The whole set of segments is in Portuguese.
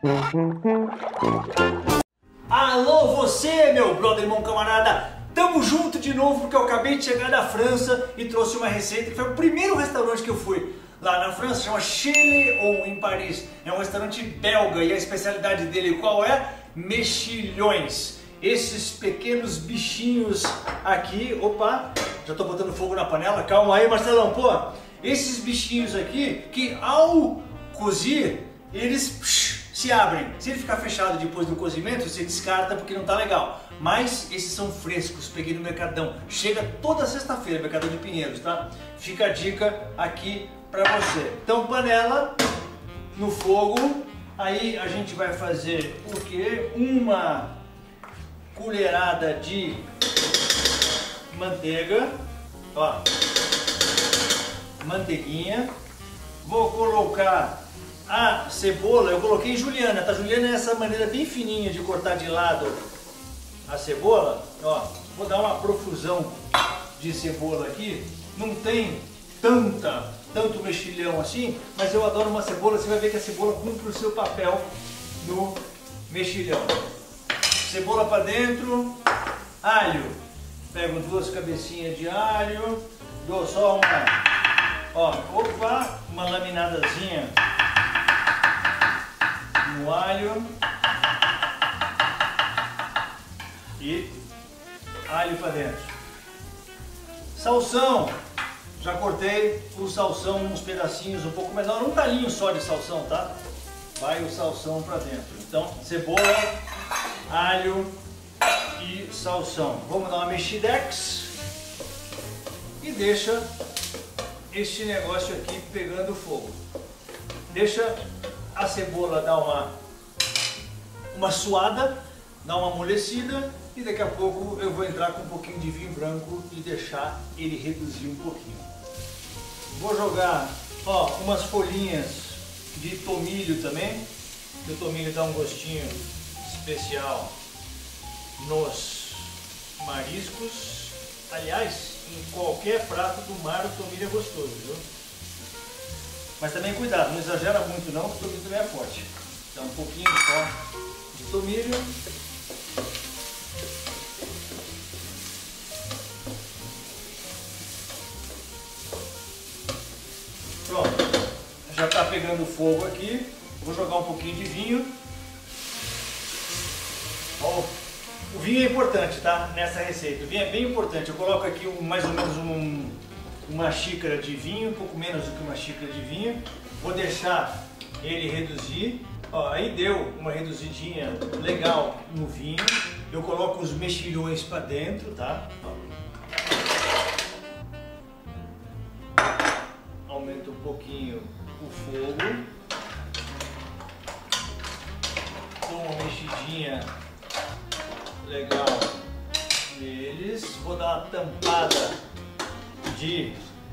Alô você, meu brother, irmão, camarada, tamo junto de novo porque eu acabei de chegar da França e trouxe uma receita que foi o primeiro restaurante que eu fui lá na França, chama Chez Léon, em Paris. É um restaurante belga e a especialidade dele qual é? Mexilhões. Esses pequenos bichinhos aqui, opa, já tô botando fogo na panela, calma aí Marcelão, pô. Esses bichinhos aqui que ao cozir, eles se abrem. Se ele ficar fechado depois do cozimento, você descarta porque não tá legal. Mas esses são frescos, peguei no Mercadão. Chega toda sexta-feira, Mercadão de Pinheiros, tá? Fica a dica aqui pra você. Então panela no fogo, aí a gente vai fazer o quê? Uma colherada de manteiga, ó, manteiguinha. Vou colocar a cebola, eu coloquei juliana, tá? Juliana é essa maneira bem fininha de cortar de lado a cebola, ó. Vou dar uma profusão de cebola aqui, não tem tanto mexilhão assim, mas eu adoro uma cebola, você vai ver que a cebola cumpre o seu papel no mexilhão. Cebola para dentro, alho, pego 2 cabecinhas de alho, dou só uma laminadazinha no alho e alho para dentro. Salsão, já cortei o salsão uns pedacinhos um pouco menor, um talinho só de salsão, tá? Vai o salsão para dentro. Então, cebola, alho e salsão. Vamos dar uma mexidex e deixa este negócio aqui pegando fogo. Deixa a cebola dar uma suada, dar uma amolecida e daqui a pouco eu vou entrar com um pouquinho de vinho branco e deixar ele reduzir um pouquinho. Vou jogar, ó, umas folhinhas de tomilho também. O tomilho dá um gostinho especial nos mariscos. Aliás, em qualquer prato do mar o tomilho é gostoso, viu? Mas também cuidado, não exagera muito não, porque o tomilho também é forte. Então um pouquinho só de tomilho. Pronto, já está pegando fogo aqui. Vou jogar um pouquinho de vinho. Ó, o vinho é importante, tá? Nessa receita. O vinho é bem importante. Eu coloco aqui mais ou menos uma xícara de vinho, um pouco menos do que uma xícara de vinho. Vou deixar ele reduzir. Ó, aí deu uma reduzidinha legal no vinho. Eu coloco os mexilhões para dentro, tá? Aumento um pouquinho o fogo. Dou uma mexidinha legal neles. Vou dar uma tampada de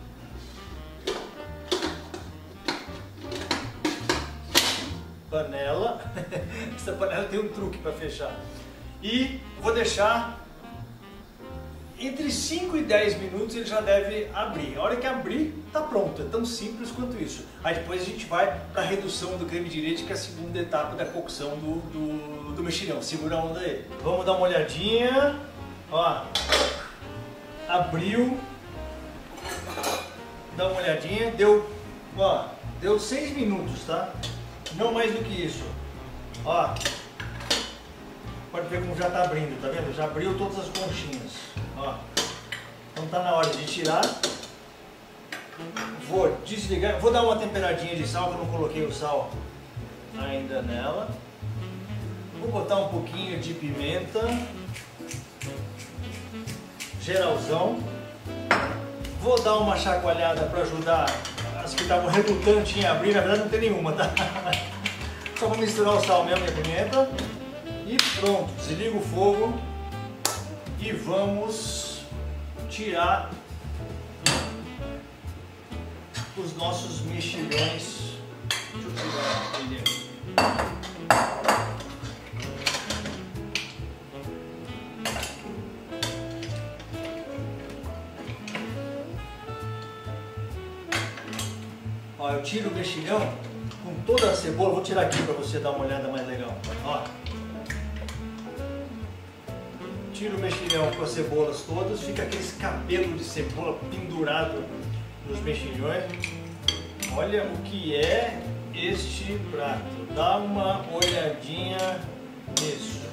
panela. Essa panela tem um truque para fechar. E vou deixar entre 5 e 10 minutos, ele já deve abrir. A hora que abrir, tá pronto. É tão simples quanto isso. Aí depois a gente vai para a redução do creme de leite, que é a segunda etapa da cocção do mexilhão. Segura a onda aí. Vamos dar uma olhadinha. Ó, abriu. Dá uma olhadinha. Deu 6 minutos, tá? Não mais do que isso. Ó, pode ver como já tá abrindo, tá vendo? Já abriu todas as conchinhas. Ó, então tá na hora de tirar. Vou desligar, vou dar uma temperadinha de sal, que eu não coloquei o sal ainda nela. Vou botar um pouquinho de pimenta, geralzão. Vou dar uma chacoalhada para ajudar as que estavam relutantes em abrir, na verdade não tem nenhuma, tá? Só vou misturar o sal mesmo e a pimenta. E pronto, desliga o fogo e vamos tirar os nossos mexilhões. Deixa eu tirar ele. Ó, eu tiro o mexilhão com toda a cebola. Vou tirar aqui para você dar uma olhada mais legal. Ó. Tira o mexilhão com as cebolas todas, fica aquele cabelo de cebola pendurado nos mexilhões. Olha o que é este prato. Dá uma olhadinha nisso.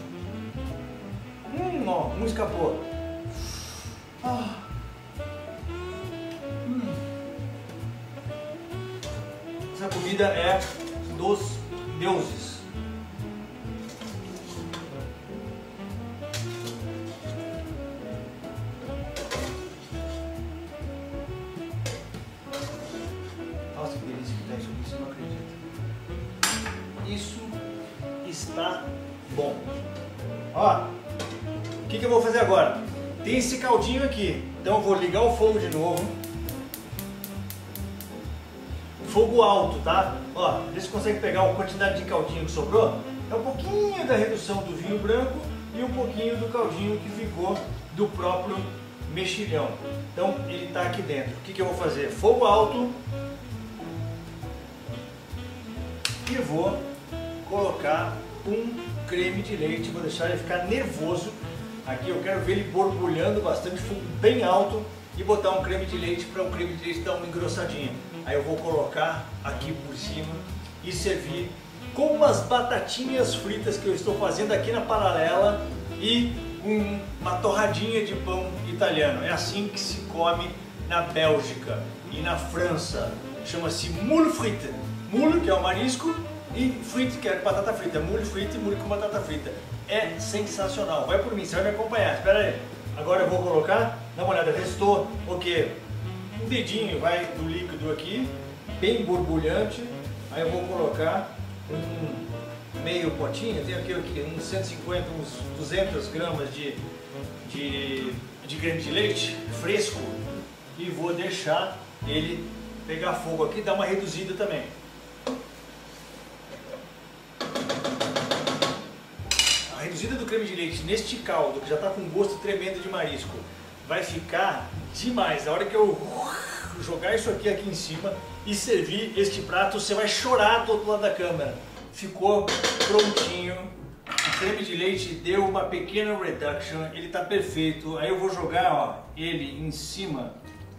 Ó, um escapou. Essa comida é dos deuses. Nossa, que delícia que tá isso aqui, você não acredita. Isso está bom. Ó, o que eu vou fazer agora? Tem esse caldinho aqui, então eu vou ligar o fogo de novo. Fogo alto, tá? Ó, vê se consegue pegar a quantidade de caldinho que sobrou. É um pouquinho da redução do vinho branco e um pouquinho do caldinho que ficou do próprio mexilhão. Então ele está aqui dentro. O que eu vou fazer? Fogo alto. E vou colocar um creme de leite. Vou deixar ele ficar nervoso. Aqui eu quero ver ele borbulhando bastante, fogo bem alto. E botar um creme de leite para o creme de leite dar uma engrossadinha. Aí eu vou colocar aqui por cima e servir com umas batatinhas fritas que eu estou fazendo aqui na paralela e uma torradinha de pão italiano. É assim que se come na Bélgica e na França. Chama-se moule frite. Moule, que é o marisco, e frite, que é batata frita. Moule frite e moule com batata frita. É sensacional. Vai por mim, você vai me acompanhar. Espera aí. Agora eu vou colocar, dá uma olhada, restou o quê? Um dedinho vai do líquido aqui, bem borbulhante. Aí eu vou colocar um meio potinho, tem aqui uns 150, uns 200 gramas de creme de leite fresco e vou deixar ele pegar fogo aqui, dar uma reduzida também. A reduzida do creme de leite neste caldo, que já está com um gosto tremendo de marisco, vai ficar demais. A hora que eu jogar isso aqui em cima e servir este prato, você vai chorar do outro lado da câmera. Ficou prontinho. O creme de leite deu uma pequena reduction, ele está perfeito. Aí eu vou jogar, ó, ele em cima.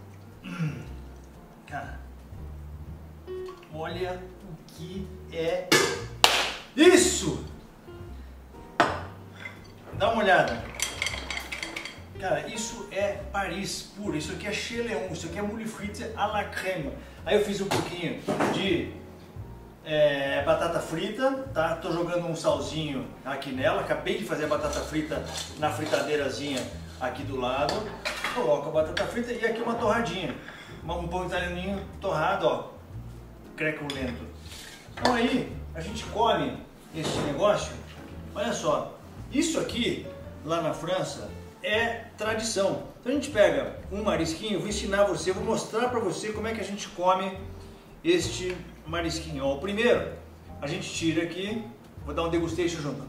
Cara, olha o que é isso! Dá uma olhada. Cara, isso é Paris puro, isso aqui é Chéléon, isso aqui é moule frite à la crème. Aí eu fiz um pouquinho de batata frita, tá? Tô jogando um salzinho aqui nela, acabei de fazer a batata frita na fritadeirazinha aqui do lado. Coloco a batata frita e aqui uma torradinha, um pão italianinho torrado, ó, creculento. Então aí a gente come esse negócio, olha só, isso aqui lá na França é tradição. Então a gente pega um marisquinho, vou ensinar você, vou mostrar para você como é que a gente come este marisquinho. Ó, o primeiro, a gente tira aqui, vou dar um degustation junto.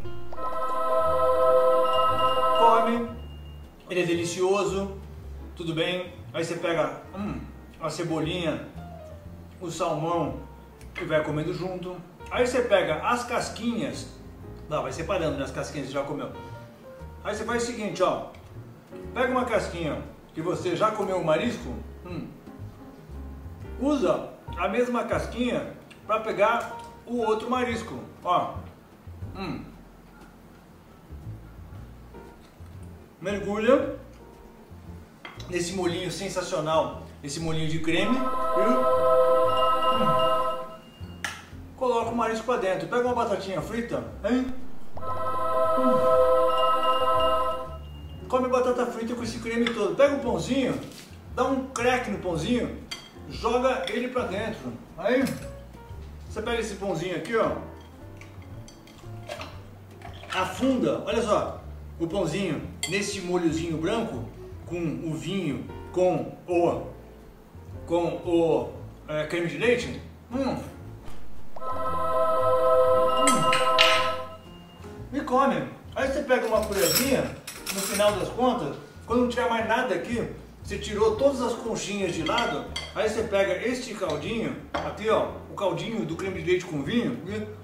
Come, ele é delicioso, tudo bem. Aí você pega a cebolinha, o salmão e vai comendo junto. Aí você pega as casquinhas, não, vai separando, né, as casquinhas que você já comeu. Aí você faz o seguinte, ó, pega uma casquinha que você já comeu o marisco, usa a mesma casquinha para pegar o outro marisco, ó, mergulha nesse molhinho sensacional, esse molhinho de creme, coloca o marisco para dentro, pega uma batatinha frita, hein? Come batata frita com esse creme todo. Pega um pãozinho, dá um crack no pãozinho, joga ele pra dentro. Aí, você pega esse pãozinho aqui, ó, afunda, olha só, o pãozinho nesse molhozinho branco, com o vinho, com o creme de leite. E come. Aí você pega uma colherzinha, no final das contas, quando não tiver mais nada aqui, você tirou todas as conchinhas de lado, Aí você pega este caldinho, aqui ó, o caldinho do creme de leite com vinho.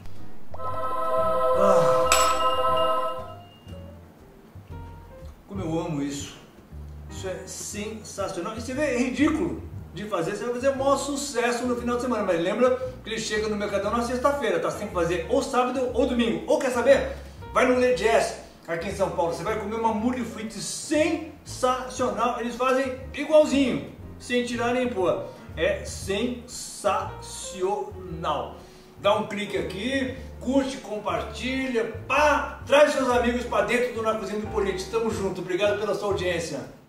Como eu amo isso. Isso é sensacional. E você vê, é ridículo de fazer, você vai fazer o maior sucesso no final de semana. Mas lembra que ele chega no Mercadão na sexta-feira, tá? Você tem que fazer ou sábado ou domingo. Ou quer saber? Vai no Le Jazz, aqui em São Paulo. Você vai comer uma mulher frite sensacional. Eles fazem igualzinho, sem tirar nem pôr. É sensacional. Dá um clique aqui, curte, compartilha, pá, traz seus amigos para dentro do Na Cozinha do Político. Tamo junto, obrigado pela sua audiência.